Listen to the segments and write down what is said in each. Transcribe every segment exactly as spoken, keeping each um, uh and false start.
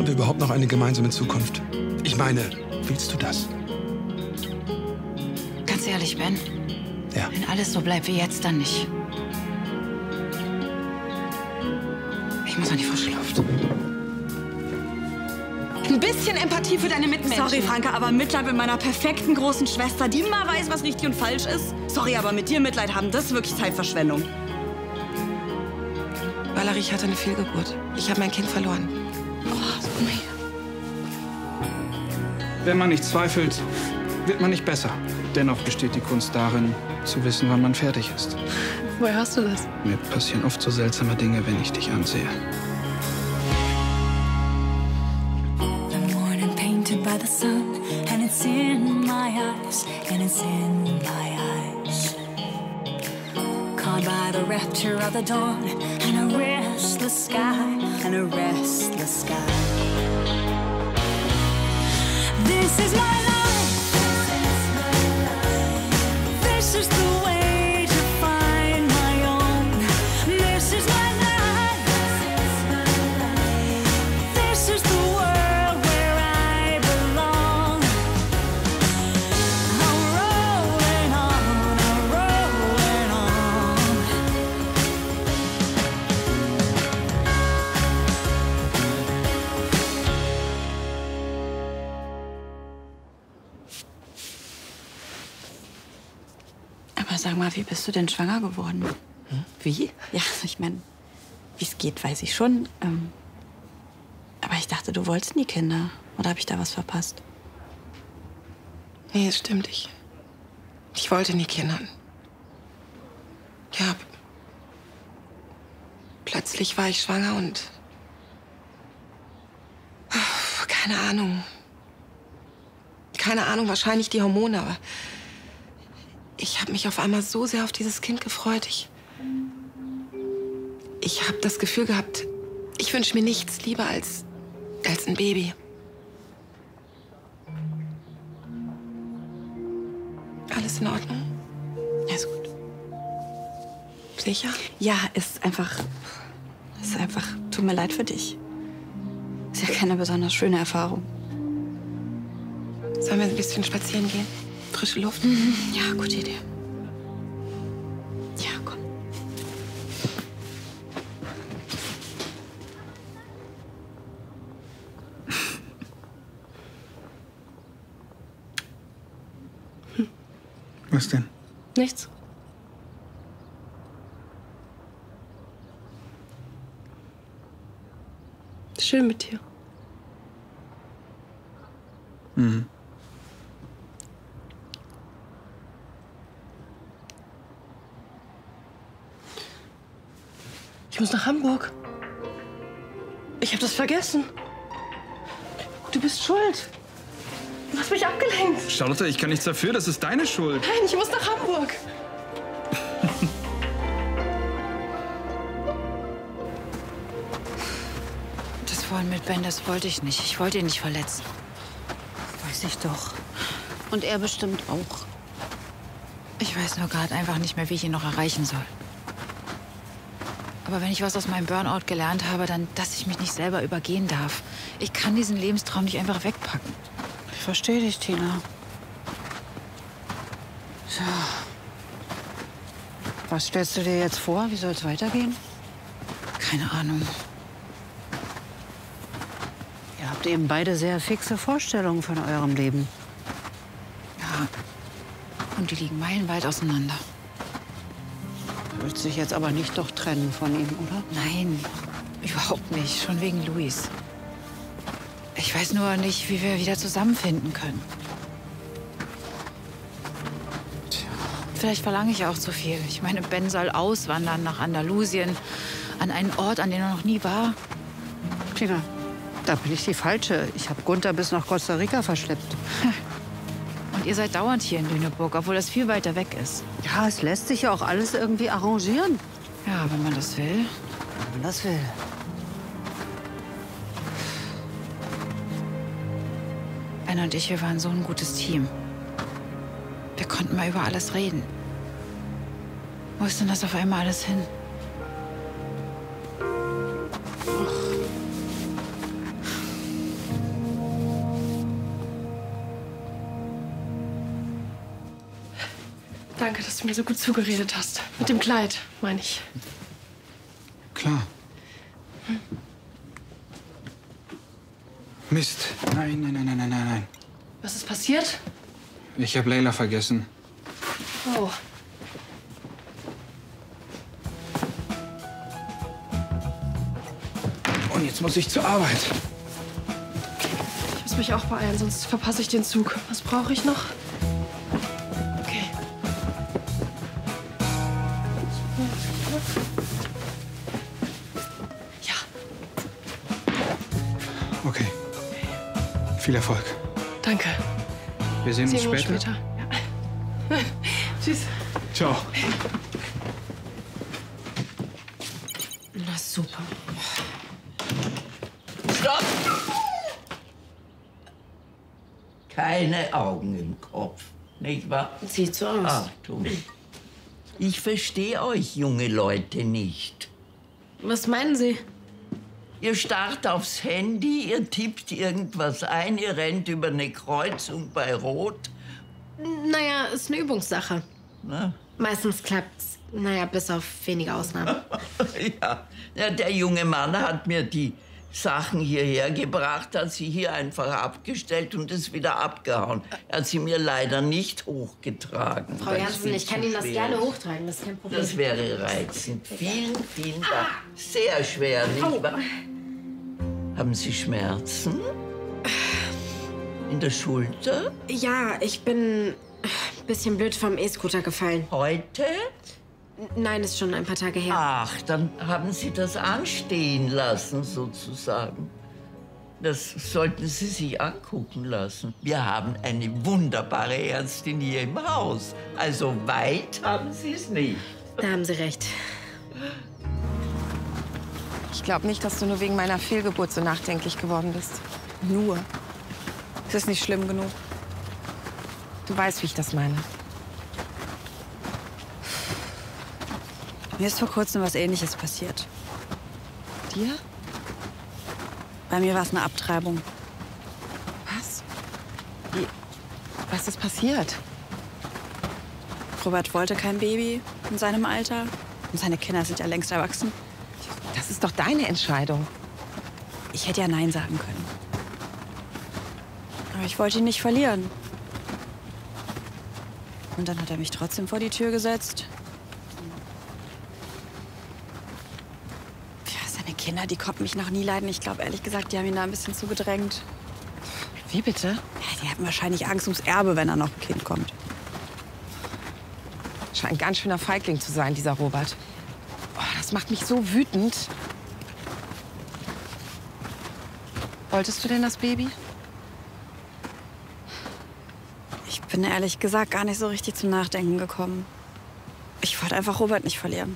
Haben wir überhaupt noch eine gemeinsame Zukunft? Ich meine, willst du das? Ganz ehrlich, Ben. Ja. Wenn alles so bleibt wie jetzt, dann nicht. Ich muss an die frische Luft. Ein bisschen Empathie für deine Mitmenschen. Sorry, Franka, aber Mitleid mit meiner perfekten großen Schwester, die mal weiß, was richtig und falsch ist. Sorry, aber mit dir Mitleid haben, das ist wirklich Zeitverschwendung. Valerie, ich hatte eine Fehlgeburt. Ich habe mein Kind verloren. Oh, so mega. Wenn man nicht zweifelt, wird man nicht besser. Dennoch besteht die Kunst darin, zu wissen, wann man fertig ist. Woher hast du das? Mir passieren oft so seltsame Dinge, wenn ich dich ansehe. By the sun, and it's in my eyes, and it's in my eyes. Caught by the rapture of the dawn, and a restless sky, and a restless sky. This is my life, this is the way to find my own. This is my life, this is the world where I belong. I'm rolling on, I'm rolling on. Aber sag mal, wie bist du denn schwanger geworden? Hm? Wie? Ja, ich meine, wie es geht, weiß ich schon. Ähm, aber ich dachte, du wolltest nie Kinder. Oder habe ich da was verpasst? Nee, es stimmt. Ich, ich wollte nie Kinder. Ja, plötzlich war ich schwanger und... Keine Ahnung. Keine Ahnung, wahrscheinlich die Hormone, aber... Ich habe mich auf einmal so sehr auf dieses Kind gefreut. Ich, ich habe das Gefühl gehabt, ich wünsche mir nichts lieber als, als ein Baby. Alles in Ordnung? Ja, ist gut. Sicher? Ja, ist einfach... Ist einfach... Tut mir leid für dich. Ist ja keine besonders schöne Erfahrung. Sollen wir ein bisschen spazieren gehen? Frische Luft? Mhm. Ja, gute Idee. Ja, komm. Was denn? Nichts. Schön mit dir. Mhm. Ich muss nach Hamburg. Ich habe das vergessen. Du bist schuld. Du hast mich abgelenkt. Charlotte, ich kann nichts dafür, das ist deine Schuld. Nein, ich muss nach Hamburg. Das Wollen mit Ben, das wollte ich nicht. Ich wollte ihn nicht verletzen. Weiß ich doch. Und er bestimmt auch. Ich weiß nur gerade einfach nicht mehr, wie ich ihn noch erreichen soll. Aber wenn ich was aus meinem Burnout gelernt habe, dann, dass ich mich nicht selber übergehen darf. Ich kann diesen Lebenstraum nicht einfach wegpacken. Ich verstehe dich, Tina. So. Was stellst du dir jetzt vor? Wie soll es weitergehen? Keine Ahnung. Ihr habt eben beide sehr fixe Vorstellungen von eurem Leben. Ja. Und die liegen meilenweit auseinander. Du willst dich jetzt aber nicht doch trennen von ihm, oder? Nein, überhaupt nicht. Schon wegen Luis. Ich weiß nur nicht, wie wir wieder zusammenfinden können. Tja, vielleicht verlange ich auch zu viel. Ich meine, Ben soll auswandern nach Andalusien, an einen Ort, an dem er noch nie war. Tina, da bin ich die Falsche. Ich habe Gunther bis nach Costa Rica verschleppt. Und ihr seid dauernd hier in Lüneburg, obwohl das viel weiter weg ist. Ja, es lässt sich ja auch alles irgendwie arrangieren. Ja, wenn man das will. Wenn man das will. Ben und ich, wir waren so ein gutes Team. Wir konnten mal über alles reden. Wo ist denn das auf einmal alles hin? Danke, dass du mir so gut zugeredet hast. Mit dem Kleid, meine ich. Klar. Hm. Mist. Nein, nein, nein, nein, nein, nein. Was ist passiert? Ich habe Leila vergessen. Oh. Und jetzt muss ich zur Arbeit. Ich muss mich auch beeilen, sonst verpasse ich den Zug. Was brauche ich noch? Okay. Ja. Okay. Viel Erfolg. Danke. Wir sehen uns Sehen wir uns später. später. Ja. Tschüss. Ciao. Na super. Stopp! Keine Augen im Kopf, nicht wahr? Sieht so aus. Achtung. Ich verstehe euch junge Leute nicht. Was meinen Sie? Ihr starrt aufs Handy, ihr tippt irgendwas ein, ihr rennt über eine Kreuzung bei Rot. Naja, ist eine Übungssache. Na? Meistens klappt's. Naja, bis auf wenige Ausnahmen. Ja. Ja, der junge Mann hat mir die Sachen hierher gebracht, hat sie hier einfach abgestellt und ist wieder abgehauen. Er hat sie mir leider nicht hochgetragen. Frau weil es Jansen, viel ich kann zu Ihnen das schwer gerne ist. hochtragen, das ist kein Problem. Das wäre reizend. Vielen, vielen Dank. Sehr schwer, nicht wahr? Haben Sie Schmerzen? In der Schulter? Ja, ich bin ein bisschen blöd vom E-Scooter gefallen. Heute? Nein, ist schon ein paar Tage her. Ach, dann haben Sie das anstehen lassen, sozusagen. Das sollten Sie sich angucken lassen. Wir haben eine wunderbare Ärztin hier im Haus. Also weit haben Sie es nicht. Da haben Sie recht. Ich glaube nicht, dass du nur wegen meiner Fehlgeburt so nachdenklich geworden bist. Nur. Es ist nicht schlimm genug. Du weißt, wie ich das meine. Mir ist vor kurzem was Ähnliches passiert. Dir? Bei mir war es eine Abtreibung. Was? Wie? Was ist passiert? Robert wollte kein Baby in seinem Alter. Und seine Kinder sind ja längst erwachsen. Das ist doch deine Entscheidung. Ich hätte ja Nein sagen können. Aber ich wollte ihn nicht verlieren. Und dann hat er mich trotzdem vor die Tür gesetzt. Ja, seine Kinder, die konnten mich noch nie leiden. Ich glaube, ehrlich gesagt, die haben ihn da ein bisschen zugedrängt. Wie bitte? Ja, die hatten wahrscheinlich Angst ums Erbe, wenn da noch ein Kind kommt. Scheint ein ganz schöner Feigling zu sein, dieser Robert. Oh, das macht mich so wütend. Wolltest du denn das Baby? Ich bin ehrlich gesagt gar nicht so richtig zum Nachdenken gekommen. Ich wollte einfach Robert nicht verlieren.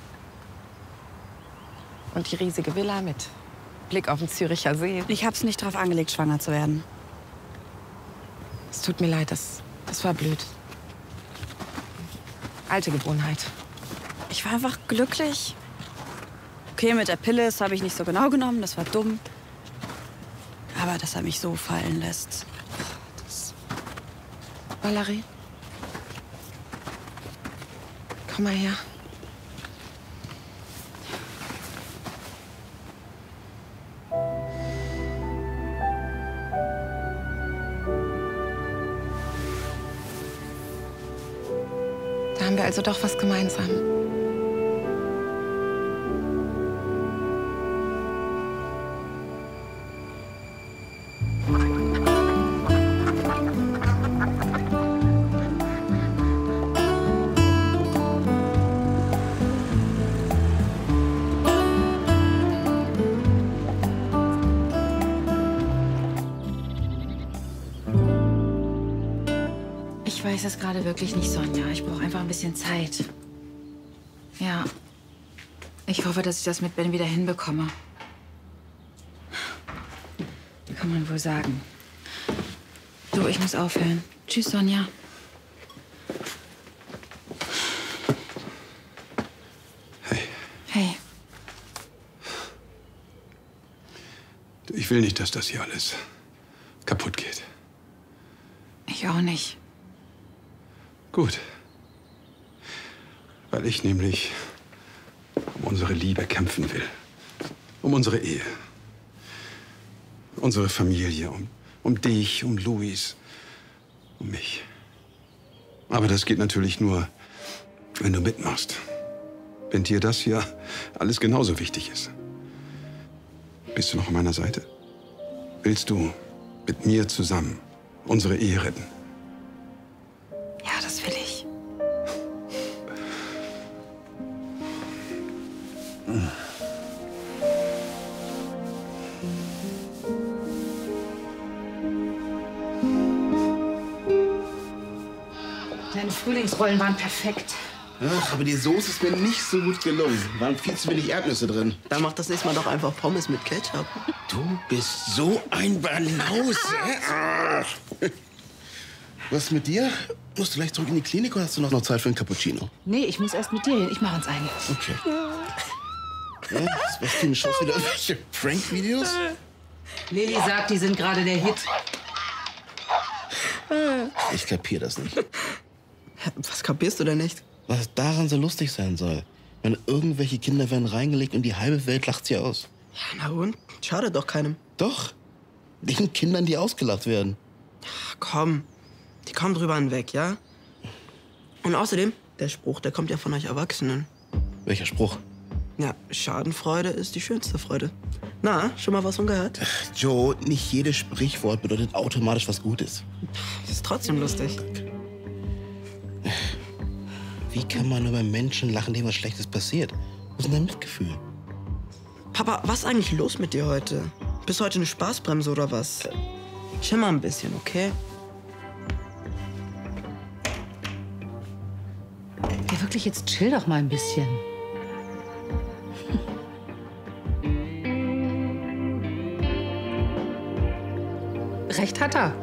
Und die riesige Villa mit Blick auf den Züricher See. Ich hab's nicht drauf angelegt, schwanger zu werden. Es tut mir leid, das, das war blöd. Alte Gewohnheit. Ich war einfach glücklich. Okay, mit der Pille, das habe ich nicht so genau genommen, das war dumm. Aber dass er mich so fallen lässt. Das Valerie, komm mal her. Da haben wir also doch was gemeinsam. Ich weiß es gerade wirklich nicht, Sonja. Ich brauche einfach ein bisschen Zeit. Ja. Ich hoffe, dass ich das mit Ben wieder hinbekomme. Kann man wohl sagen. Du, ich muss aufhören. Tschüss, Sonja. Hey, Hey. du, ich will nicht, dass das hier alles kaputt geht. Ich auch nicht. Gut. Weil ich nämlich um unsere Liebe kämpfen will. Um unsere Ehe. Unsere Familie. Um, um dich, um Luis. Um mich. Aber das geht natürlich nur, wenn du mitmachst. Wenn dir das hier alles genauso wichtig ist. Bist du noch an meiner Seite? Willst du mit mir zusammen unsere Ehe retten? Ja, das will ich. Deine Frühlingsrollen waren perfekt. Ja, aber die Soße ist mir nicht so gut gelungen. Waren viel zu wenig Erdnüsse drin. Dann mach das nächste Mal doch einfach Pommes mit Ketchup. Du bist so ein Banause. Was ist mit dir? Musst du gleich zurück in die Klinik oder hast du noch, noch Zeit für einen Cappuccino? Nee, ich muss erst mit dir hin. Ich mache uns einen. Okay. Ja, was für eine Chance wieder irgendwelche Prank-Videos? Lilly sagt, die sind gerade der Hit. Ich kapier das nicht. Was kapierst du denn nicht? Was daran so lustig sein soll. Wenn irgendwelche Kinder werden reingelegt und die halbe Welt lacht sie aus. Ja, na und? Schadet doch keinem. Doch. Den Kindern, die ausgelacht werden. Ach, komm. Die kommen drüber hinweg, ja? Und außerdem, der Spruch, der kommt ja von euch Erwachsenen. Welcher Spruch? Ja, Schadenfreude ist die schönste Freude. Na, schon mal was von gehört? Ach, Joe, nicht jedes Sprichwort bedeutet automatisch was Gutes. Das ist trotzdem lustig. Wie kann man über Menschen lachen, denen was Schlechtes passiert? Wo ist denn dein Mitgefühl? Papa, was ist eigentlich los mit dir heute? Bist du heute eine Spaßbremse oder was? Chill mal ein bisschen, okay? Ja, wirklich, jetzt chill doch mal ein bisschen. Recht hat er.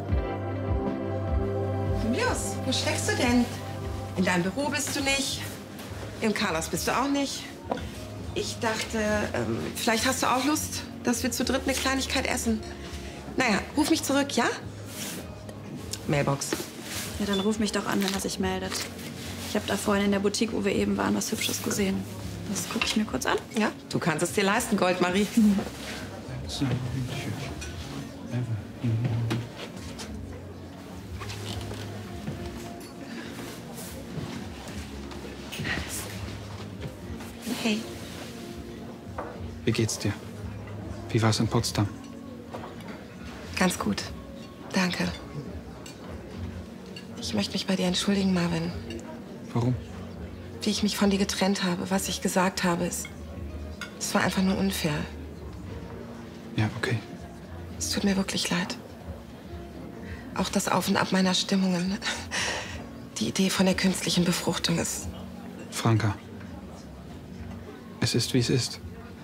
Julius, wo steckst du denn? In deinem Büro bist du nicht. Im Carlos bist du auch nicht. Ich dachte, ähm, vielleicht hast du auch Lust, dass wir zu dritt eine Kleinigkeit essen. Naja, ruf mich zurück, ja? Mailbox. Ja, dann ruf mich doch an, wenn er sich meldet. Ich habe da vorhin in der Boutique, wo wir eben waren, was Hübsches gesehen. Das gucke ich mir kurz an. Ja, du kannst es dir leisten, Goldmarie. Hey. Wie geht's dir? Wie war's in Potsdam? Ganz gut. Danke. Ich möchte mich bei dir entschuldigen, Marvin. Warum? Wie ich mich von dir getrennt habe, was ich gesagt habe, es, es war einfach nur unfair. Ja, okay. Es tut mir wirklich leid. Auch das Auf und Ab meiner Stimmungen. Die Idee von der künstlichen Befruchtung ist... Franka. Es ist, wie es ist.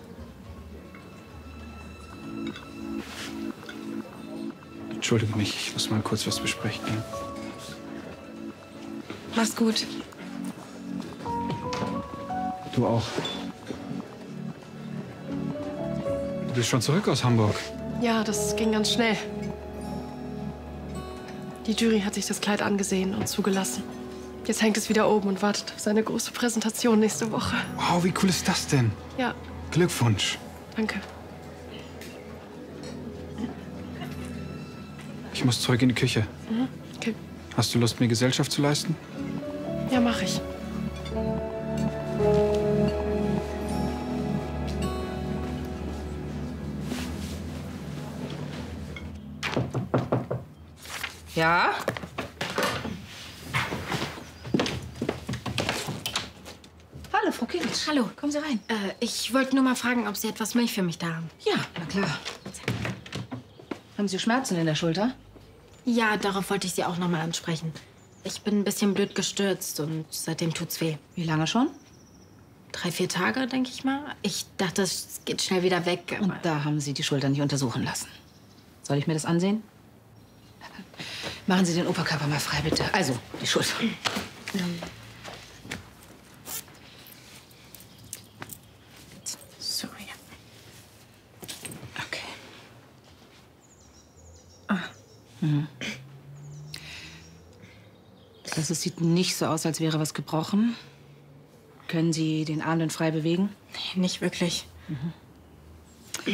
Entschuldige mich, ich muss mal kurz was besprechen. Mach's gut. Du auch. Du bist schon zurück aus Hamburg. Ja, das ging ganz schnell. Die Jury hat sich das Kleid angesehen und zugelassen. Jetzt hängt es wieder oben und wartet auf seine große Präsentation nächste Woche. Wow, wie cool ist das denn? Ja, Glückwunsch. danke. Ich muss zurück in die Küche. Mhm, okay. Hast du Lust, mir Gesellschaft zu leisten? Ja, mach ich. Ja? Hallo, Frau Kiewitsch. Hallo, kommen Sie rein. Äh, ich wollte nur mal fragen, ob Sie etwas Milch für mich da haben. Ja, na klar. Haben Sie Schmerzen in der Schulter? Ja, darauf wollte ich Sie auch noch mal ansprechen. Ich bin ein bisschen blöd gestürzt und seitdem tut's weh. Wie lange schon? Drei, vier Tage, denke ich mal. Ich dachte, es geht schnell wieder weg. Und da haben Sie die Schulter nicht untersuchen lassen. Soll ich mir das ansehen? Machen Sie den Oberkörper mal frei, bitte. Also, die Schulter. So, ja. Okay. Ah. Mhm. Also, es sieht nicht so aus, als wäre was gebrochen. Können Sie den Arm denn frei bewegen? Nee, nicht wirklich. Mhm.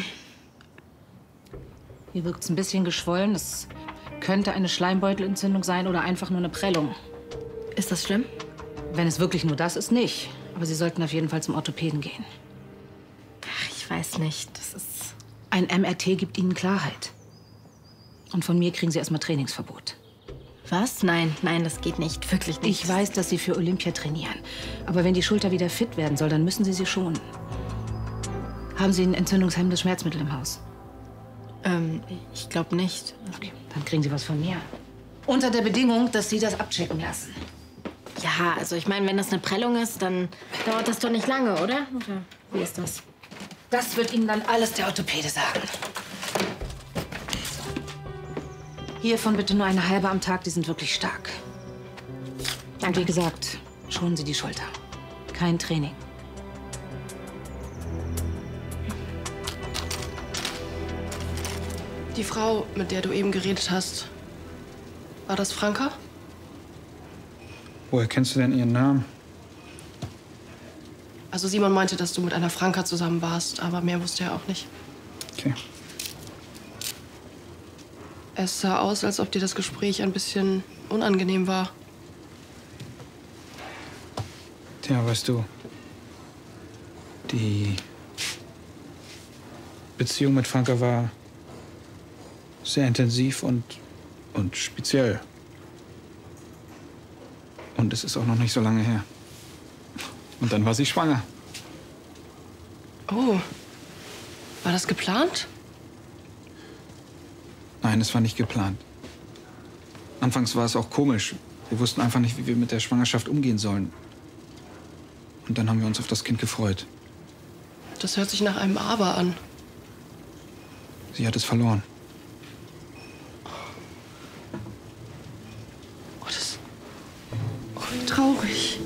Hier wirkt es ein bisschen geschwollen. Das könnte eine Schleimbeutelentzündung sein oder einfach nur eine Prellung. Ist das schlimm? Wenn es wirklich nur das ist, nicht. Aber Sie sollten auf jeden Fall zum Orthopäden gehen. Ach, ich weiß nicht. Das ist... Ein M R T gibt Ihnen Klarheit. Und von mir kriegen Sie erstmal Trainingsverbot. Was? Nein, nein, das geht nicht. Wirklich nicht. Ich weiß, dass Sie für Olympia trainieren. Aber wenn die Schulter wieder fit werden soll, dann müssen Sie sie schonen. Haben Sie ein entzündungshemmendes Schmerzmittel im Haus? Ähm, ich glaube nicht. Okay, dann kriegen Sie was von mir. Unter der Bedingung, dass Sie das abchecken lassen. Ja, also ich meine, wenn das eine Prellung ist, dann dauert das doch nicht lange, oder? Oder wie ist das? Das wird Ihnen dann alles der Orthopäde sagen. Hiervon bitte nur eine halbe am Tag, die sind wirklich stark. Und wie gesagt, schonen Sie die Schulter. Kein Training. Die Frau, mit der du eben geredet hast, war das Franka? Woher kennst du denn ihren Namen? Also Simon meinte, dass du mit einer Franka zusammen warst, aber mehr wusste er auch nicht. Okay. Es sah aus, als ob dir das Gespräch ein bisschen unangenehm war. Tja, weißt du, die Beziehung mit Franka war sehr intensiv und, und speziell. Und es ist auch noch nicht so lange her. Und dann war sie schwanger. Oh, war das geplant? Nein, es war nicht geplant. Anfangs war es auch komisch. Wir wussten einfach nicht, wie wir mit der Schwangerschaft umgehen sollen. Und dann haben wir uns auf das Kind gefreut. Das hört sich nach einem Aber an. Sie hat es verloren. Oh, das... Oh, wie traurig.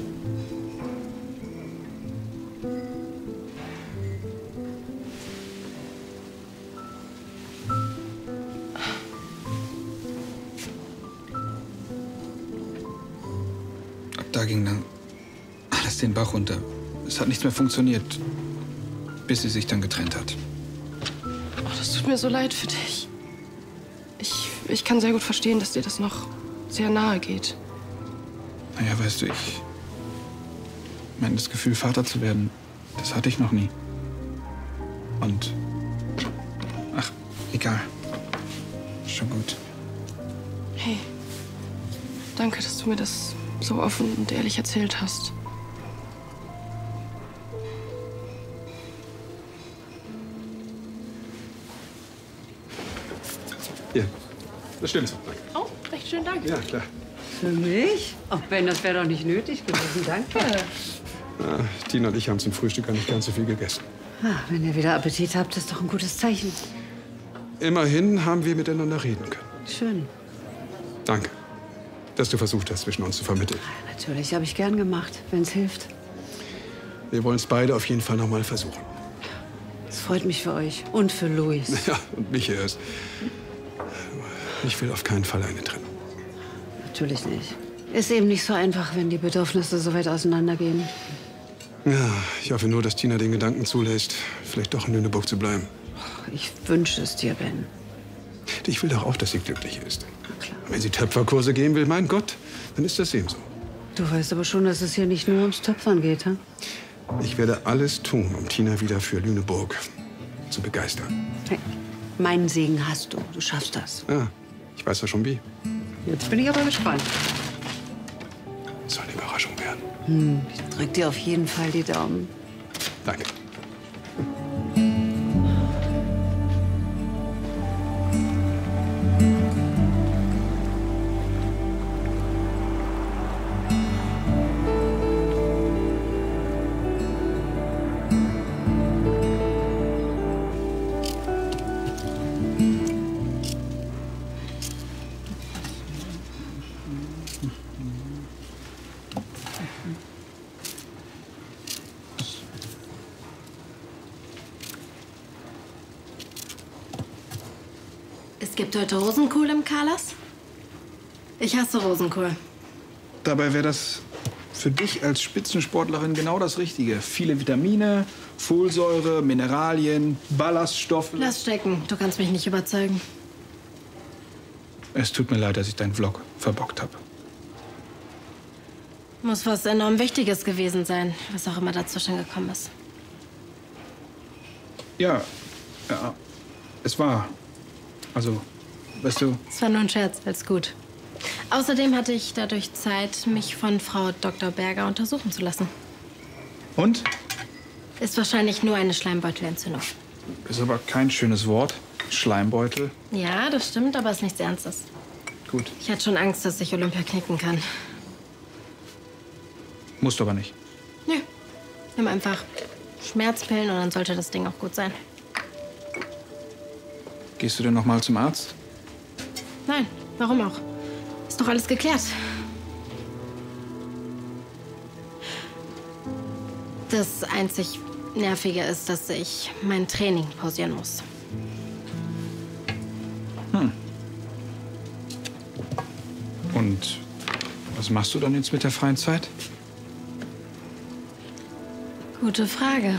Ab da ging dann alles den Bach runter. Es hat nichts mehr funktioniert, bis sie sich dann getrennt hat. Oh, das tut mir so leid für dich. Ich, ich kann sehr gut verstehen, dass dir das noch sehr nahe geht. Naja, weißt du, ich... ich meine, das Gefühl, Vater zu werden, das hatte ich noch nie. Und... Ach, egal. Schon gut. Hey, danke, dass du mir das so offen und ehrlich erzählt hast. Hier, das stimmt. Oh, recht schön, danke. Ja, klar. Für mich? Ach Ben, das wäre doch nicht nötig gewesen. Danke. Ja, Tina und ich haben zum Frühstück gar nicht ganz so viel gegessen. Ah, wenn ihr wieder Appetit habt, ist doch ein gutes Zeichen. Immerhin haben wir miteinander reden können. Schön. Danke, dass du versucht hast, zwischen uns zu vermitteln. Natürlich, habe ich gern gemacht, wenn es hilft. Wir wollen es beide auf jeden Fall noch mal versuchen. Es freut mich für euch und für Luis. Ja, und mich erst. Ich will auf keinen Fall eine Trennung. Natürlich nicht. Ist eben nicht so einfach, wenn die Bedürfnisse so weit auseinandergehen. Ja, ich hoffe nur, dass Tina den Gedanken zulässt, vielleicht doch in Lüneburg zu bleiben. Ich wünsche es dir, Ben. Ich will doch auch, dass sie glücklich ist. Wenn sie Töpferkurse gehen will, mein Gott, dann ist das eben so. Du weißt aber schon, dass es hier nicht nur ums Töpfern geht, hm? Ich werde alles tun, um Tina wieder für Lüneburg zu begeistern. Hey, meinen Segen hast du. Du schaffst das. Ja, ich weiß ja schon wie. Jetzt bin ich aber gespannt. Soll eine Überraschung werden. Hm, ich drück dir auf jeden Fall die Daumen. Danke. Es gibt heute Rosenkohl im Carlas? Ich hasse Rosenkohl. Dabei wäre das für dich als Spitzensportlerin genau das Richtige. Viele Vitamine, Folsäure, Mineralien, Ballaststoffe. Lass stecken. Du kannst mich nicht überzeugen. Es tut mir leid, dass ich deinen Vlog verbockt habe. Muss was enorm Wichtiges gewesen sein, was auch immer dazwischen gekommen ist. Ja, ja, es war. Also, weißt du... Es war nur ein Scherz, alles gut. Außerdem hatte ich dadurch Zeit, mich von Frau Doktor Berger untersuchen zu lassen. Und? Ist wahrscheinlich nur eine Schleimbeutelentzündung. Ist aber kein schönes Wort. Schleimbeutel. Ja, das stimmt, aber ist nichts Ernstes. Gut. Ich hatte schon Angst, dass ich Olympia knicken kann. Musst du aber nicht. Nö. Nimm einfach Schmerzpillen und dann sollte das Ding auch gut sein. Gehst du denn noch mal zum Arzt? Nein, warum auch? Ist doch alles geklärt. Das einzig Nervige ist, dass ich mein Training pausieren muss. Hm. Und was machst du dann jetzt mit der freien Zeit? Gute Frage.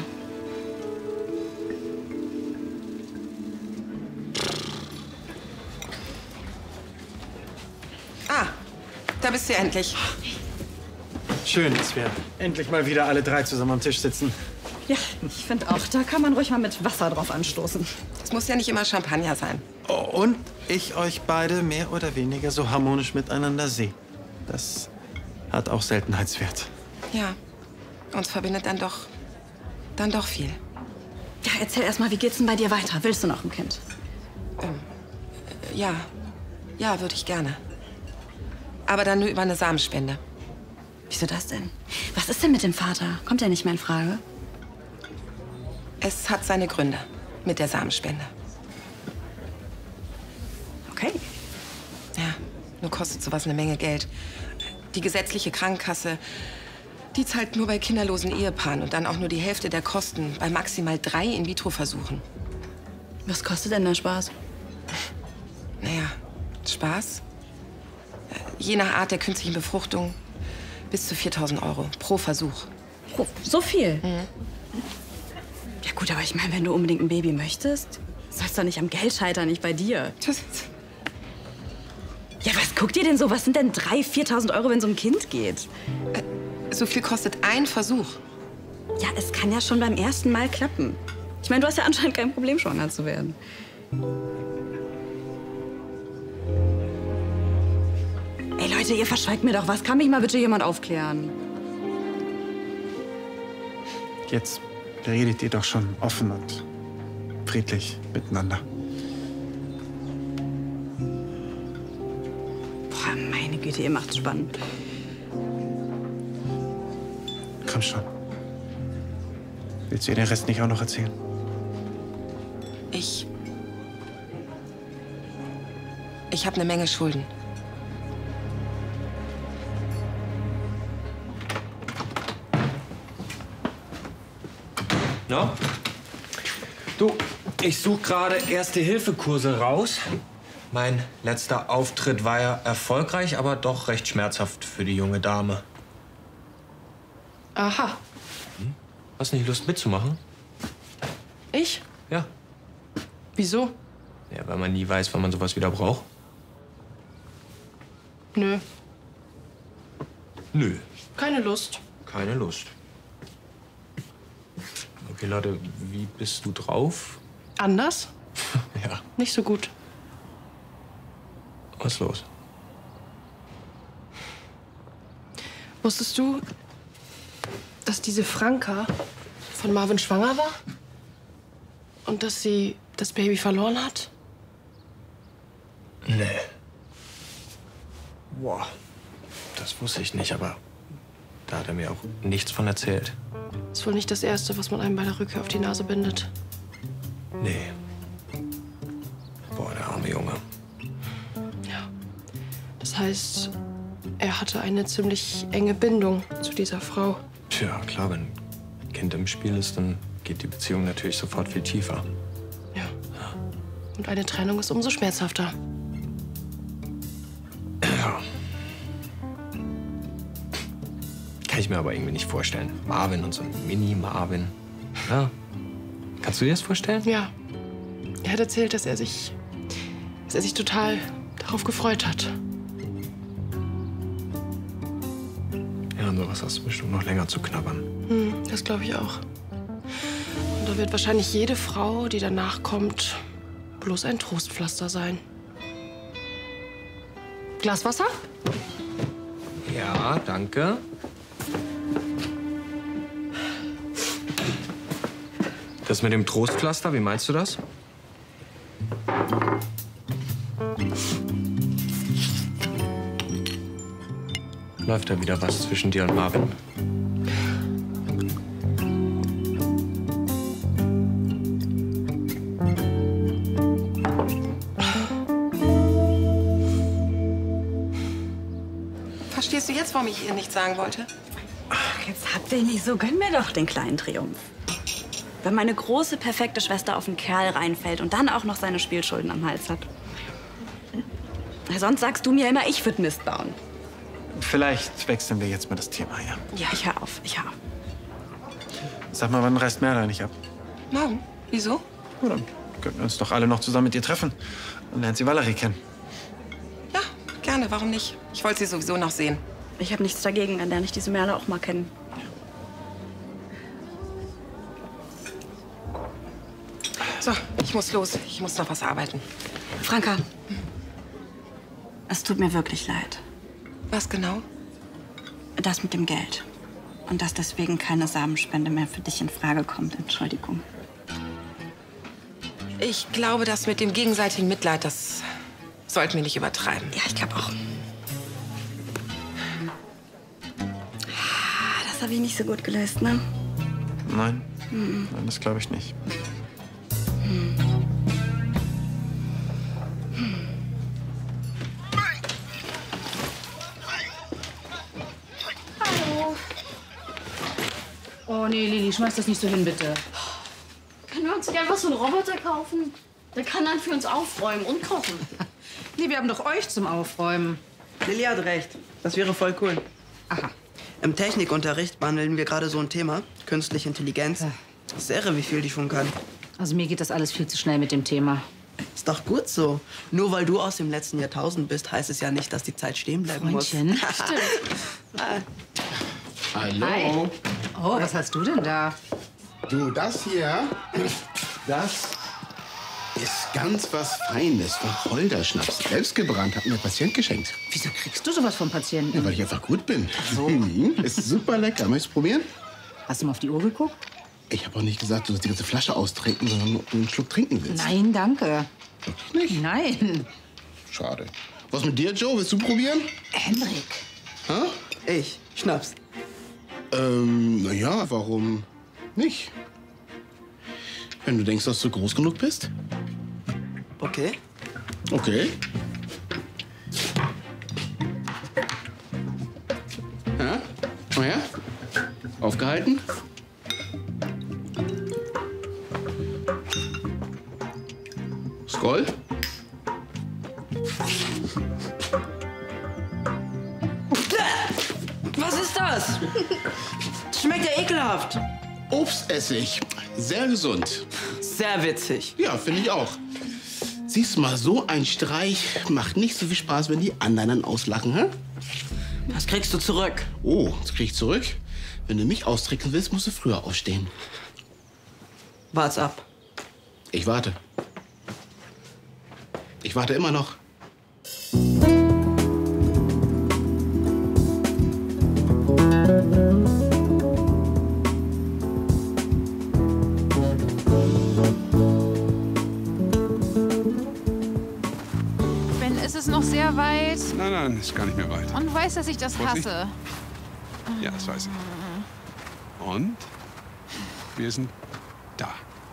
Ah, da bist du endlich. Schön, dass wir endlich mal wieder alle drei zusammen am Tisch sitzen. Ja, ich finde auch, da kann man ruhig mal mit Wasser drauf anstoßen. Es muss ja nicht immer Champagner sein. Oh, und ich euch beide mehr oder weniger so harmonisch miteinander sehe. Das hat auch Seltenheitswert. Ja, uns verbindet dann doch, dann doch viel. Ja, erzähl erst mal, wie geht's denn bei dir weiter? Willst du noch ein Kind? Ähm, äh, ja, ja, würde ich gerne. Aber dann nur über eine Samenspende. Wieso das denn? Was ist denn mit dem Vater? Kommt er nicht mehr in Frage? Es hat seine Gründe mit der Samenspende. Okay. Ja, nur kostet sowas eine Menge Geld. Die gesetzliche Krankenkasse, die zahlt nur bei kinderlosen Ehepaaren und dann auch nur die Hälfte der Kosten bei maximal drei In-vitro-Versuchen. Was kostet denn der Spaß? Naja, Spaß? Je nach Art der künstlichen Befruchtung bis zu viertausend Euro pro Versuch. Oh, so viel? Mhm. Ja gut, aber ich meine, wenn du unbedingt ein Baby möchtest, soll es doch nicht am Geld scheitern, nicht bei dir. Ja, was guckt ihr denn so? Was sind denn dreitausend, viertausend Euro, wenn es um ein Kind geht? Äh, so viel kostet ein Versuch. Ja, es kann ja schon beim ersten Mal klappen. Ich meine, du hast ja anscheinend kein Problem, schwanger zu werden. Ey, Leute, ihr verschweigt mir doch was. Kann mich mal bitte jemand aufklären? Jetzt redet ihr doch schon offen und friedlich miteinander. Boah, meine Güte, ihr macht's spannend. Komm schon. Willst du ihr den Rest nicht auch noch erzählen? Ich... Ich habe eine Menge Schulden. No? Du, ich suche gerade Erste-Hilfe-Kurse raus. Mein letzter Auftritt war ja erfolgreich, aber doch recht schmerzhaft für die junge Dame. Aha. Hm? Hast nicht Lust mitzumachen? Ich? Ja. Wieso? Ja, weil man nie weiß, wann man sowas wieder braucht. Nö. Nö. Keine Lust. Keine Lust. Okay, Leute, wie bist du drauf? Anders? Ja. Nicht so gut. Was ist los? Wusstest du, dass diese Franka von Marvin schwanger war? Und dass sie das Baby verloren hat? Nee. Boah. Das wusste ich nicht, aber da hat er mir auch nichts von erzählt. Ist wohl nicht das Erste, was man einem bei der Rückkehr auf die Nase bindet. Nee. Boah, der arme Junge. Ja. Das heißt, er hatte eine ziemlich enge Bindung zu dieser Frau. Tja, klar, wenn ein Kind im Spiel ist, dann geht die Beziehung natürlich sofort viel tiefer. Ja. Und eine Trennung ist umso schmerzhafter. Ja. Kann ich mir aber irgendwie nicht vorstellen. Marvin und so ein Mini-Marvin. Ja. Kannst du dir das vorstellen? Ja. Er hat erzählt, dass er sich, dass er sich total darauf gefreut hat. Ja, an sowas hast du bestimmt noch länger zu knabbern. Hm, das glaube ich auch. Und da wird wahrscheinlich jede Frau, die danach kommt, bloß ein Trostpflaster sein. Glas Wasser? Ja, danke. Das mit dem Trostpflaster, wie meinst du das? Läuft da wieder was zwischen dir und Marvin? Verstehst du jetzt, warum ich ihr nichts sagen wollte? Ach, jetzt habt ihr nicht so. Gönn mir doch den kleinen Triumph. Wenn meine große, perfekte Schwester auf einen Kerl reinfällt und dann auch noch seine Spielschulden am Hals hat. Sonst sagst du mir immer, ich würde Mist bauen. Vielleicht wechseln wir jetzt mal das Thema, ja? Ja, ich hör auf, ich hör auf. Sag mal, wann reist Merla nicht ab? Morgen. Wieso? Ja, dann könnten wir uns doch alle noch zusammen mit ihr treffen. Dann lernt sie Valerie kennen. Ja, gerne. Warum nicht? Ich wollte sie sowieso noch sehen. Ich habe nichts dagegen, dann lerne ich diese Merle auch mal kennen. So, ich muss los. Ich muss noch was arbeiten. Franka, es tut mir wirklich leid. Was genau? Das mit dem Geld. Und dass deswegen keine Samenspende mehr für dich in Frage kommt. Entschuldigung. Ich glaube, das mit dem gegenseitigen Mitleid, das sollten wir nicht übertreiben. Ja, ich glaube auch. Das habe ich nicht so gut gelöst, ne? Nein. Mhm. Nein, das glaube ich nicht. Hm. Hallo. Oh nee, Lili, schmeiß das nicht so hin, bitte. Können wir uns nicht einfach so einen Roboter kaufen? Der kann dann für uns aufräumen und kochen. Nee, wir haben doch euch zum Aufräumen. Lilly hat recht. Das wäre voll cool. Aha. Im Technikunterricht behandeln wir gerade so ein Thema. Künstliche Intelligenz. Das ist irre, wie viel die schon kann. Also mir geht das alles viel zu schnell mit dem Thema. Ist doch gut so. Nur weil du aus dem letzten Jahrtausend bist, heißt es ja nicht, dass die Zeit stehen bleiben Freundchen. muss. Stimmt. Hallo. Hi. Oh, was hast du denn da? Du, das hier, das ist ganz was Feines. Wacholderschnaps. Selbst gebrannt, hat mir der Patient geschenkt. Wieso kriegst du sowas vom Patienten? Ja, weil ich einfach gut bin. Ach so. Mhm. Ist super lecker. Möchtest du probieren? Hast du mal auf die Uhr geguckt? Ich habe auch nicht gesagt, du sollst die ganze Flasche austrinken, sondern nur, ob du einen Schluck trinken willst. Nein, danke. Wirklich nicht? Nein. Schade. Was mit dir, Joe? Willst du probieren? Henrik. Hä? Ich. Schnaps. Ähm, na ja, warum nicht? Wenn du denkst, dass du groß genug bist. Okay. Okay. Ja? Komm her. Aufgehalten. Scroll. Was ist das? Schmeckt ja ekelhaft. Obstessig. Sehr gesund. Sehr witzig. Ja, finde ich auch. Siehst du mal, so ein Streich macht nicht so viel Spaß, wenn die anderen dann auslachen, hä? Was kriegst du zurück? Oh, das krieg ich zurück. Wenn du mich austricksen willst, musst du früher aufstehen. Wart's ab. Ich warte. Ich warte immer noch. Ben, ist es noch sehr weit? Nein, nein, ist gar nicht mehr weit. Und du weißt, dass ich das Vorsicht. hasse. Ja, das weiß ich. Und wir sind da.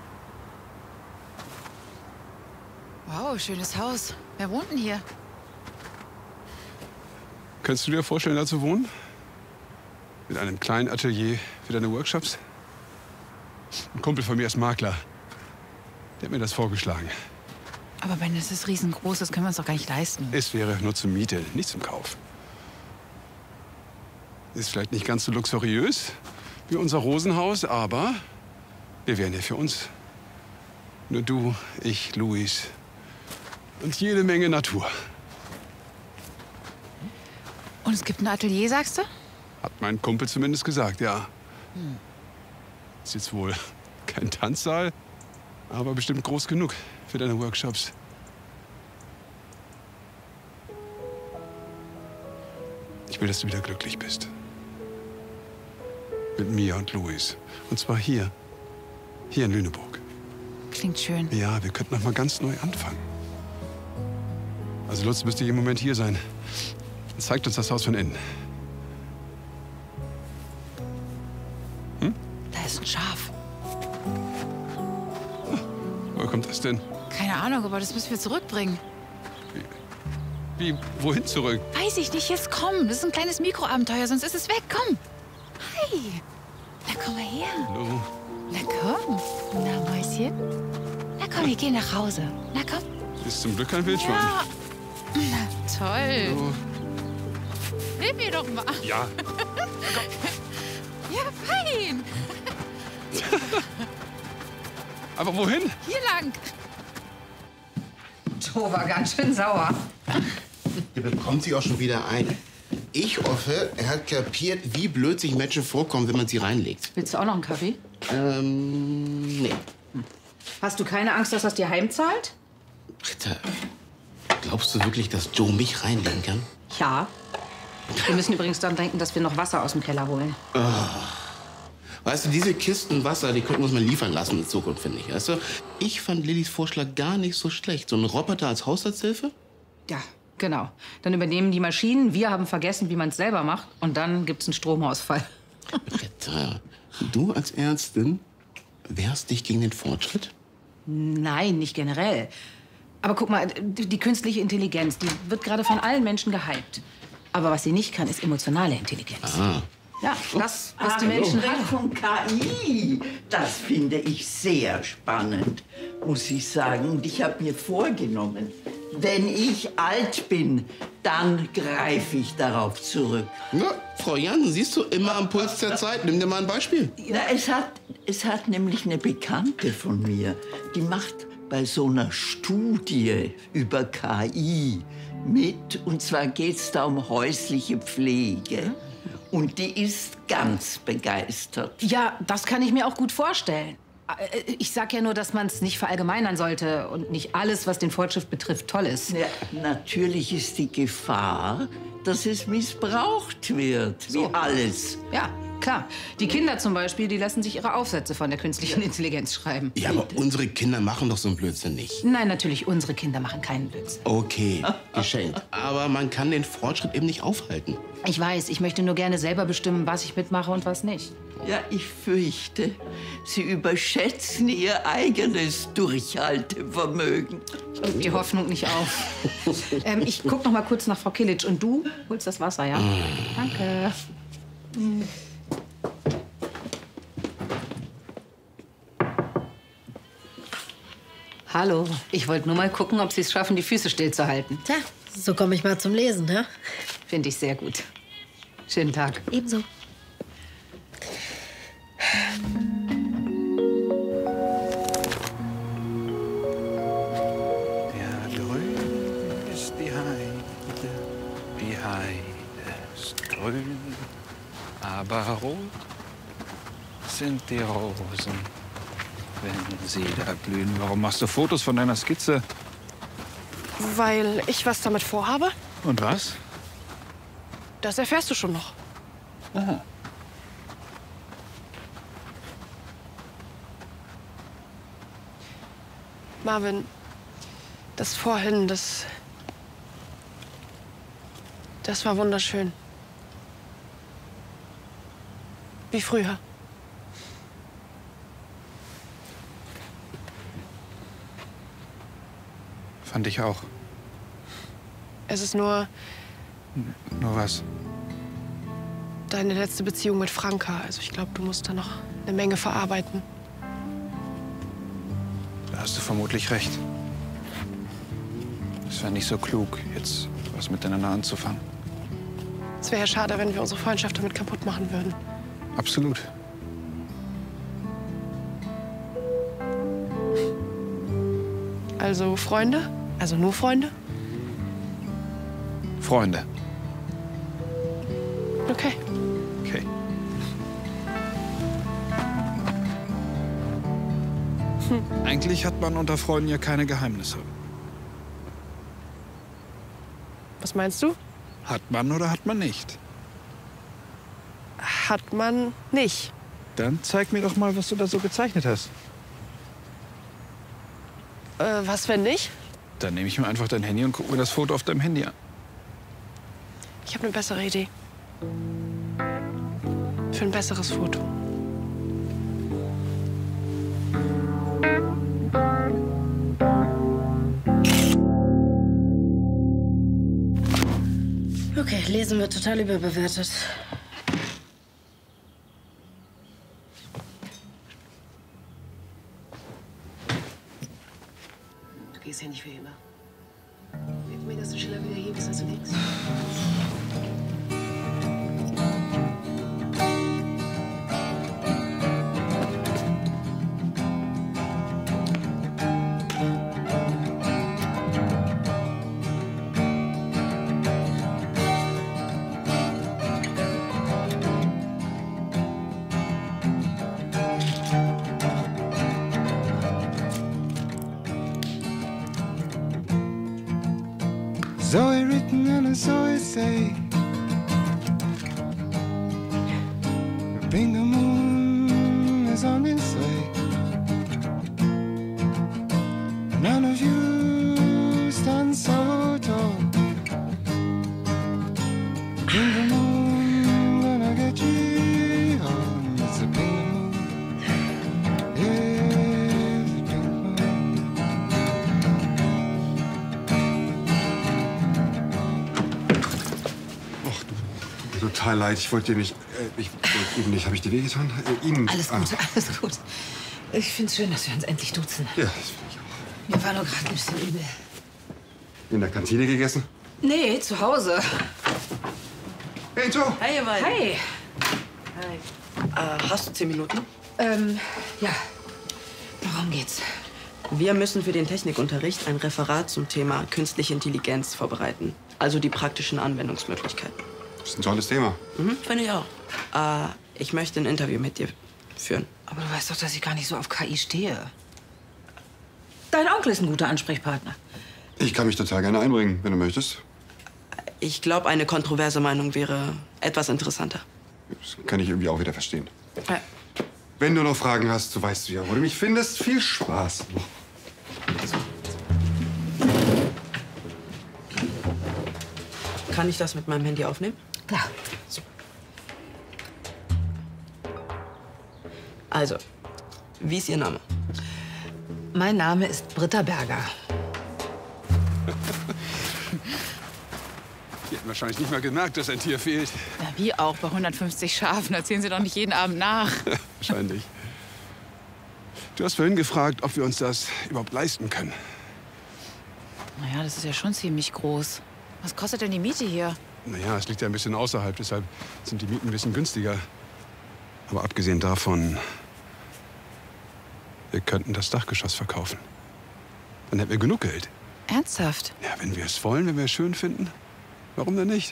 Wow, schönes Haus. Wer wohnt denn hier? Könntest du dir vorstellen, da zu wohnen? Mit einem kleinen Atelier für deine Workshops? Ein Kumpel von mir ist Makler. Der hat mir das vorgeschlagen. Aber Ben, das ist riesengroß, das können wir uns doch gar nicht leisten. Es wäre nur zur Miete, nicht zum Kauf. Ist vielleicht nicht ganz so luxuriös wie unser Rosenhaus, aber wir wären hier für uns. Nur du, ich, Luis und jede Menge Natur. Und es gibt ein Atelier, sagst du? Hat mein Kumpel zumindest gesagt, ja. Hm. Ist jetzt wohl kein Tanzsaal, aber bestimmt groß genug für deine Workshops. Ich will, dass du wieder glücklich bist. Mit Mia und Luis. Und zwar hier. Hier in Lüneburg. Klingt schön. Ja, wir könnten noch mal ganz neu anfangen. Also Lutz müsste jeden Moment hier sein. Zeigt uns das Haus von innen. Hm? Da ist ein Schaf. Woher kommt das denn? Keine Ahnung, aber das müssen wir zurückbringen. Wie, wohin zurück? Weiß ich nicht, jetzt komm. Das ist ein kleines Mikroabenteuer, sonst ist es weg. Komm. Hi. Na, komm mal her. Hallo. Na, komm. Na, Mäuschen. Na, komm, wir gehen nach Hause. Na, komm. Ist zum Glück kein Wildschwein. Ja. Na, toll. Hallo. Nimm mir doch mal. Ja. Ja, fein. Aber wohin? Hier lang. Joe war ganz schön sauer. Der bekommt sich auch schon wieder ein. Ich hoffe, er hat kapiert, wie blöd sich Menschen vorkommen, wenn man sie reinlegt. Willst du auch noch einen Kaffee? Ähm, nee. Hast du keine Angst, dass das dir heimzahlt? Britta, glaubst du wirklich, dass Joe mich reinlegen kann? Ja. Wir müssen übrigens dann denken, dass wir noch Wasser aus dem Keller holen. Oh. Weißt du, diese Kisten Wasser, die könnten wir uns mal liefern lassen in Zukunft, finde ich. Weißt du? Ich fand Lillys Vorschlag gar nicht so schlecht. So ein Roboter als Haushaltshilfe? Ja, genau. Dann übernehmen die Maschinen, wir haben vergessen, wie man es selber macht. Und dann gibt's einen Stromausfall. Britta, du als Ärztin wehrst dich gegen den Fortschritt? Nein, nicht generell. Aber guck mal, die künstliche Intelligenz, die wird gerade von allen Menschen gehypt. Aber was sie nicht kann, ist emotionale Intelligenz. Ah. Ja, das, was Ah, die Menschen Hallo. Von K I, das finde ich sehr spannend, muss ich sagen. Und ich habe mir vorgenommen, wenn ich alt bin, dann greife ich darauf zurück. Na, Frau Jansen, siehst du, immer am Puls der Zeit. Nimm dir mal ein Beispiel. Na, es hat, es hat nämlich eine Bekannte von mir, die macht bei so einer Studie über K I mit. Und zwar geht es da um häusliche Pflege. Und die ist ganz begeistert. Ja, das kann ich mir auch gut vorstellen. Ich sag ja nur, dass man es nicht verallgemeinern sollte und nicht alles, was den Fortschritt betrifft, toll ist. Ja, natürlich ist die Gefahr, dass es missbraucht wird, wie alles. Ja, klar. Die Kinder zum Beispiel, die lassen sich ihre Aufsätze von der künstlichen Intelligenz schreiben. Ja, aber unsere Kinder machen doch so einen Blödsinn nicht. Nein, natürlich, unsere Kinder machen keinen Blödsinn. Okay, geschenkt. Aber man kann den Fortschritt eben nicht aufhalten. Ich weiß, ich möchte nur gerne selber bestimmen, was ich mitmache und was nicht. Ja, ich fürchte, Sie überschätzen Ihr eigenes Durchhaltevermögen. Ich gebe die Hoffnung nicht auf. ähm, ich guck noch mal kurz nach Frau Kilic. Und du holst das Wasser, ja? Danke. Hallo, ich wollte nur mal gucken, ob Sie es schaffen, die Füße stillzuhalten. Tja, so komme ich mal zum Lesen, ne? Finde ich sehr gut. Schönen Tag. Ebenso. Ja, drüben ist die Heide, die Heide ist grün, aber rot sind die Rosen, wenn sie da blühen. Warum machst du Fotos von deiner Skizze? Weil ich was damit vorhabe. Und was? Das erfährst du schon noch. Aha. Marvin, das vorhin, das... Das war wunderschön. Wie früher. Fand ich auch. Es ist nur Nur was? deine letzte Beziehung mit Franka. Also ich glaube, du musst da noch eine Menge verarbeiten. Da hast du vermutlich recht. Es wäre nicht so klug, jetzt was miteinander anzufangen. Es wäre ja schade, wenn wir unsere Freundschaft damit kaputt machen würden. Absolut. Also Freunde? Also nur Freunde? Freunde. Okay. Okay. Hm. Eigentlich hat man unter Freunden ja keine Geheimnisse. Was meinst du? Hat man oder hat man nicht? Hat man nicht. Dann zeig mir doch mal, was du da so gezeichnet hast. Äh, was, wenn nicht? Dann nehme ich mir einfach dein Handy und guck mir das Foto auf deinem Handy an. Ich habe eine bessere Idee. Für ein besseres Foto. Okay, lesen wird total überbewertet. Du gehst ja nicht für immer. Merk mir, dass du schneller wieder hier bist als links. Zoe written and a Zoe say, Bingo Moon is on its way. None of you stand so tall. Bingo Moon gonna get you home. It's a Bingo Moon. Yeah, it's a Bingo Moon. Total leid, ich wollte dir nicht. Äh, ich wollte Ihnen nicht. Habe ich dir wehgetan? Äh, Ihnen. Alles gut, Ah. alles gut. Ich finde es schön, dass wir uns endlich duzen. Ja, das finde ich auch. Mir war nur gerade ein bisschen übel. In der Kantine gegessen? Nee, zu Hause. Hey, Joe. Hey, ihr beiden. Hey. Hi. Äh, hast du zehn Minuten? Ähm, ja. Worum geht's? Wir müssen für den Technikunterricht ein Referat zum Thema künstliche Intelligenz vorbereiten. Also die praktischen Anwendungsmöglichkeiten. Das ist ein tolles Thema. Mhm, finde ich auch. Äh, ich möchte ein Interview mit dir führen. Aber du weißt doch, dass ich gar nicht so auf K I stehe. Dein Onkel ist ein guter Ansprechpartner. Ich kann mich total gerne einbringen, wenn du möchtest. Ich glaube, eine kontroverse Meinung wäre etwas interessanter. Das kann ich irgendwie auch wieder verstehen. Ja. Wenn du noch Fragen hast, du weißt ja, wo du mich findest. Viel Spaß. Kann ich das mit meinem Handy aufnehmen? Klar. Also, wie ist Ihr Name? Mein Name ist Britta Berger. Sie hätten wahrscheinlich nicht mal gemerkt, dass ein Tier fehlt. Na, wie auch bei hundertfünfzig Schafen. Erzählen Sie doch nicht jeden Abend nach. Wahrscheinlich. Du hast vorhin gefragt, ob wir uns das überhaupt leisten können. Naja, das ist ja schon ziemlich groß. Was kostet denn die Miete hier? Naja, es liegt ja ein bisschen außerhalb, deshalb sind die Mieten ein bisschen günstiger. Aber abgesehen davon, wir könnten das Dachgeschoss verkaufen. Dann hätten wir genug Geld. Ernsthaft? Ja, wenn wir es wollen, wenn wir es schön finden. Warum denn nicht?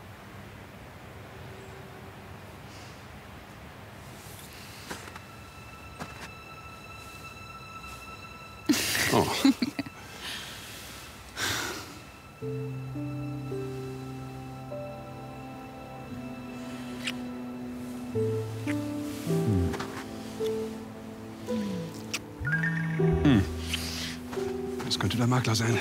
Oh. Hm. Das könnte der Makler sein.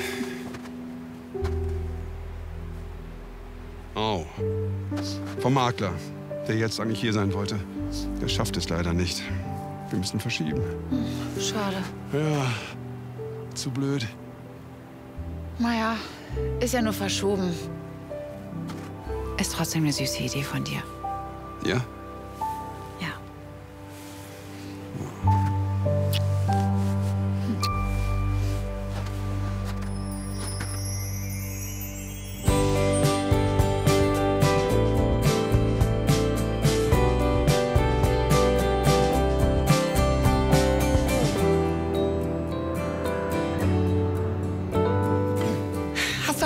Oh. Vom Makler, der jetzt eigentlich hier sein wollte. Der schafft es leider nicht. Wir müssen verschieben. Schade. Ja, zu blöd. Naja, ist ja nur verschoben. Ist trotzdem eine süße Idee von dir. Ja? Ja.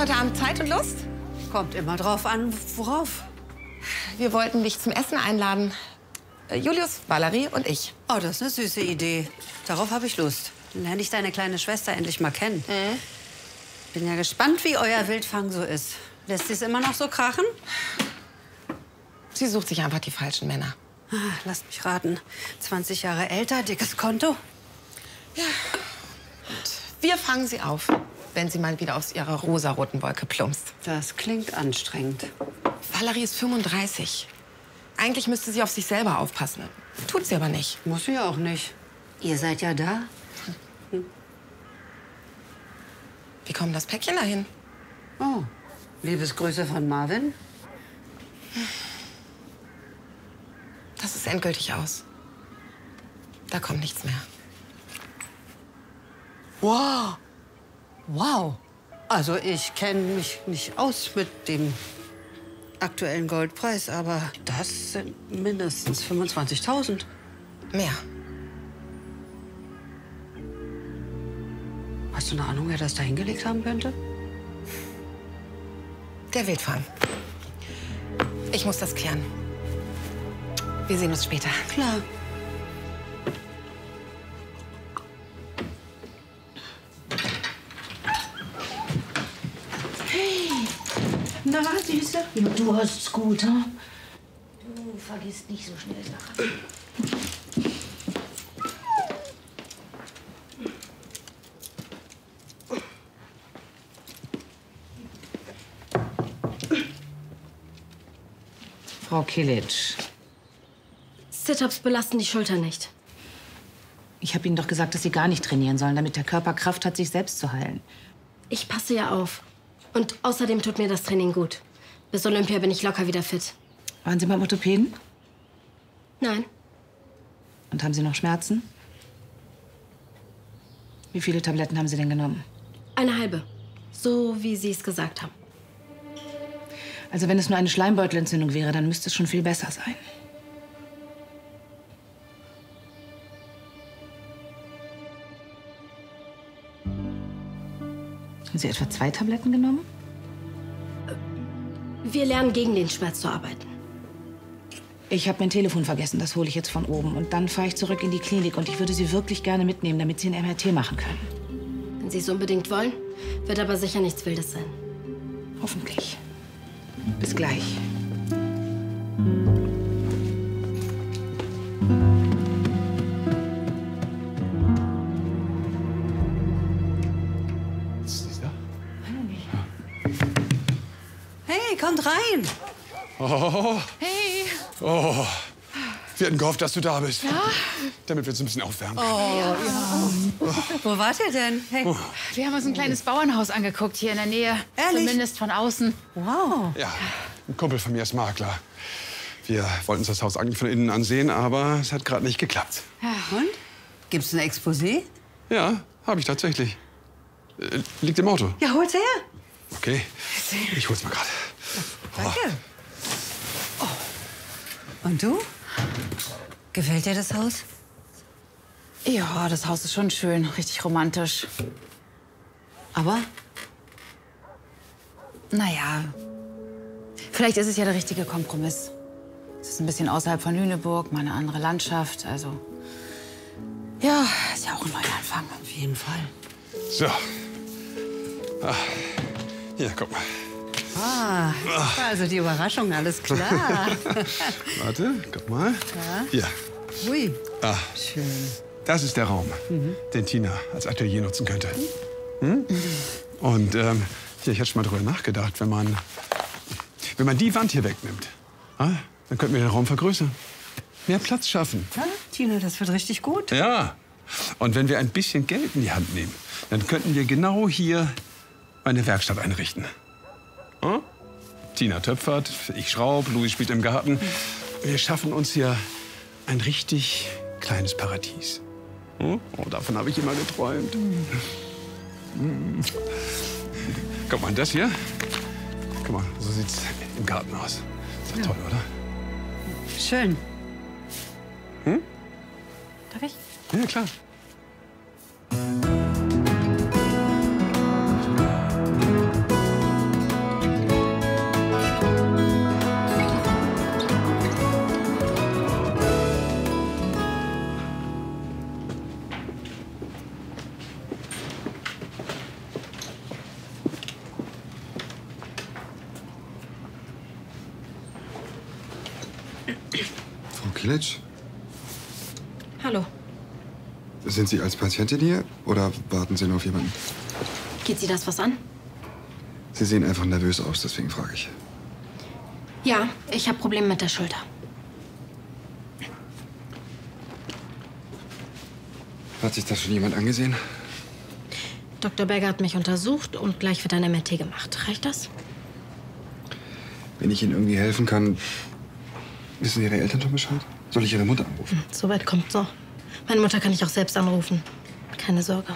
heute Abend Zeit und Lust? Kommt immer drauf an, worauf. Wir wollten dich zum Essen einladen. Äh, Julius, Valerie und ich. Oh, das ist eine süße Idee. Darauf habe ich Lust. Dann lerne ich deine kleine Schwester endlich mal kennen. Mhm. Bin ja gespannt, wie euer Wildfang so ist. Lässt sie es immer noch so krachen? Sie sucht sich einfach die falschen Männer. Ah, lasst mich raten. zwanzig Jahre älter, dickes Konto? Ja. Und wir fangen sie auf, wenn sie mal wieder aus ihrer rosaroten Wolke plumpst. Das klingt anstrengend. Valerie ist fünfunddreißig. Eigentlich müsste sie auf sich selber aufpassen. Tut sie aber nicht. Muss sie auch nicht. Ihr seid ja da. Hm. Wie kommt das Päckchen dahin? Oh, Liebesgrüße von Marvin. Das ist endgültig aus. Da kommt nichts mehr. Wow. Wow. Also ich kenne mich nicht aus mit dem aktuellen Goldpreis, aber das sind mindestens fünfundzwanzigtausend. Mehr. Hast du eine Ahnung, wer das da hingelegt haben könnte? Der Wildfang. Ich muss das klären. Wir sehen uns später. Klar. Hey, na, Süße? Ja, du hast's gut, hm? Du vergisst nicht so schnell Sachen. Frau Kilic. Sit-ups belasten die Schulter nicht. Ich habe Ihnen doch gesagt, dass Sie gar nicht trainieren sollen, damit der Körper Kraft hat, sich selbst zu heilen. Ich passe ja auf. Und außerdem tut mir das Training gut. Bis Olympia bin ich locker wieder fit. Waren Sie beim Orthopäden? Nein. Und haben Sie noch Schmerzen? Wie viele Tabletten haben Sie denn genommen? Eine halbe. So, wie Sie es gesagt haben. Also wenn es nur eine Schleimbeutelentzündung wäre, dann müsste es schon viel besser sein. Haben Sie etwa zwei Tabletten genommen? Wir lernen, gegen den Schmerz zu arbeiten. Ich habe mein Telefon vergessen, das hole ich jetzt von oben. Und dann fahre ich zurück in die Klinik und ich würde Sie wirklich gerne mitnehmen, damit Sie ein M R T machen können. Wenn Sie es unbedingt wollen, wird aber sicher nichts Wildes sein. Hoffentlich. Bis gleich. Hey, kommt rein. Oh. Hey. Oh. Wir hatten gehofft, dass du da bist. Ja? Damit wir uns ein bisschen aufwärmen. Oh, ja. Wo wart ihr denn? Hey. Oh. Wir haben uns ein kleines Bauernhaus angeguckt hier in der Nähe. Ehrlich? Zumindest von außen. Wow. Ja, ein Kumpel von mir ist Makler. Wir wollten uns das Haus eigentlich von innen ansehen, aber es hat gerade nicht geklappt. Und? Gibt's ein Exposé? Ja, habe ich tatsächlich. Äh, liegt im Auto. Ja, hol's her. Okay, ich hol's mal gerade. Danke. Oh. Und du? Gefällt dir das Haus? Ja, das Haus ist schon schön. Richtig romantisch. Aber? Naja, vielleicht ist es ja der richtige Kompromiss. Es ist ein bisschen außerhalb von Lüneburg, mal eine andere Landschaft. Also, ja, ist ja auch ein Neuanfang. Auf jeden Fall. So. Ah, hier, guck mal. Ah, das war also die Überraschung, alles klar. Warte, guck mal. Ja. Hier. Ui, Ah, schön. das ist der Raum, den Tina als Atelier nutzen könnte. Hm? Und ähm, hier, ich hatte schon mal drüber nachgedacht, wenn man, wenn man die Wand hier wegnimmt, ah, dann könnten wir den Raum vergrößern. Mehr Platz schaffen. Ja, Tina, das wird richtig gut. Ja. Und wenn wir ein bisschen Geld in die Hand nehmen, dann könnten wir genau hier eine Werkstatt einrichten. Hm? Tina töpfert, ich schraub, Louis spielt im Garten. Wir schaffen uns hier ein richtig kleines Paradies. Hm? Oh, davon habe ich immer geträumt. Hm. Guck mal, das hier. Guck mal, so sieht's im Garten aus. Ist doch toll, oder? Schön. Hm? Darf ich? Ja, klar. Frau Kilic, Hallo. sind Sie als Patientin hier oder warten Sie nur auf jemanden? Geht Sie das was an? Sie sehen einfach nervös aus, deswegen frage ich. Ja, ich habe Probleme mit der Schulter. Hat sich das schon jemand angesehen? Doktor Berger hat mich untersucht und gleich wird ein M R T gemacht. Reicht das? Wenn ich Ihnen irgendwie helfen kann, wissen Ihre Eltern schon Bescheid? Soll ich Ihre Mutter anrufen? So weit kommt's noch. Meine Mutter kann ich auch selbst anrufen. Keine Sorge.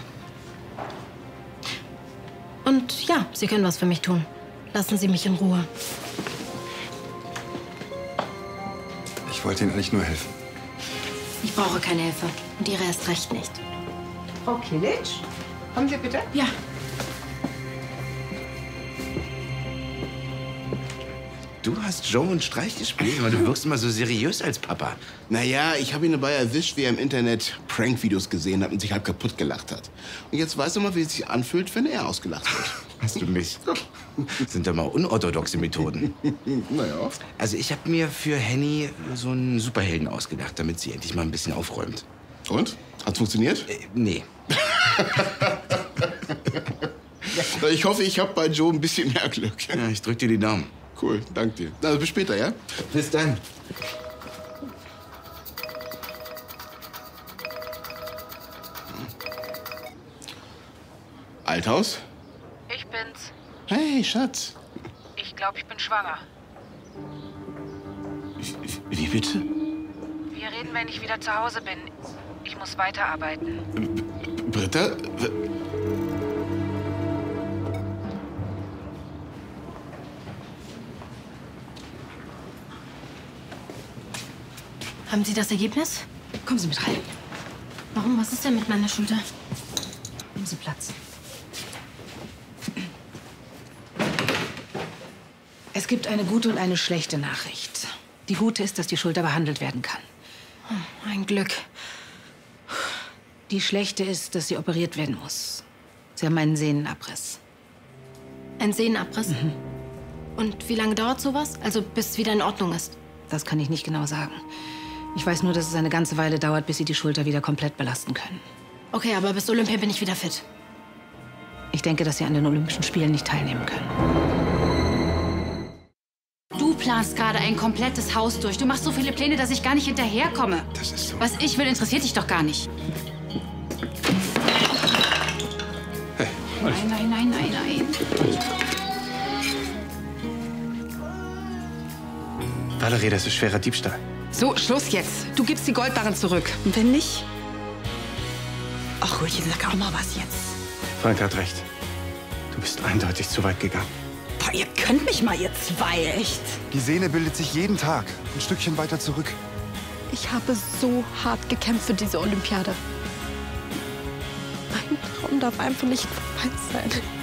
Und ja, Sie können was für mich tun. Lassen Sie mich in Ruhe. Ich wollte Ihnen eigentlich nur helfen. Ich brauche keine Hilfe. Und Ihre erst recht nicht. Frau Kilic, kommen Sie bitte. Ja. Du hast Joe einen Streich gespielt, aber du wirkst immer so seriös als Papa. Naja, ich habe ihn dabei erwischt, wie er im Internet Prank-Videos gesehen hat und sich halb kaputt gelacht hat. Und jetzt weiß er mal, wie es sich anfühlt, wenn er ausgelacht wird. Hast du mich? Das sind doch mal unorthodoxe Methoden. Naja. Also ich habe mir für Henny so einen Superhelden ausgedacht, damit sie endlich mal ein bisschen aufräumt. Und? Hat's funktioniert? Äh, nee. Ich hoffe, ich habe bei Joe ein bisschen mehr Glück. Ja, ich drück dir die Daumen. Cool, danke dir. Also bis später, ja? Bis dann. Althaus? Ich bin's. Hey, Schatz. Ich glaube, ich bin schwanger. Wie bitte? Wir reden, wenn ich wieder zu Hause bin. Ich muss weiterarbeiten. Britta? Haben Sie das Ergebnis? Kommen Sie mit rein. Warum? Was ist denn mit meiner Schulter? Nehmen Sie Platz. Es gibt eine gute und eine schlechte Nachricht. Die gute ist, dass die Schulter behandelt werden kann. Oh, ein Glück. Die schlechte ist, dass sie operiert werden muss. Sie haben einen Sehnenabriss. Ein Sehnenabriss? Mhm. Und wie lange dauert sowas? Also bis es wieder in Ordnung ist? Das kann ich nicht genau sagen. Ich weiß nur, dass es eine ganze Weile dauert, bis sie die Schulter wieder komplett belasten können. Okay, aber bis Olympia bin ich wieder fit. Ich denke, dass sie an den Olympischen Spielen nicht teilnehmen können. Du planst gerade ein komplettes Haus durch. Du machst so viele Pläne, dass ich gar nicht hinterherkomme. Das ist so. Was ich will, interessiert dich doch gar nicht. Hey, nein, nein, nein, nein, nein. Valerie, das ist schwerer Diebstahl. So, Schluss jetzt. Du gibst die Goldbarren zurück. Und wenn nicht? Ach, Röhrchen, sag auch mal was jetzt. Frank hat recht. Du bist eindeutig zu weit gegangen. Boah, ihr könnt mich mal, ihr zwei, echt. Die Sehne bildet sich jeden Tag. Ein Stückchen weiter zurück. Ich habe so hart gekämpft für diese Olympiade. Mein Traum darf einfach nicht vorbei sein.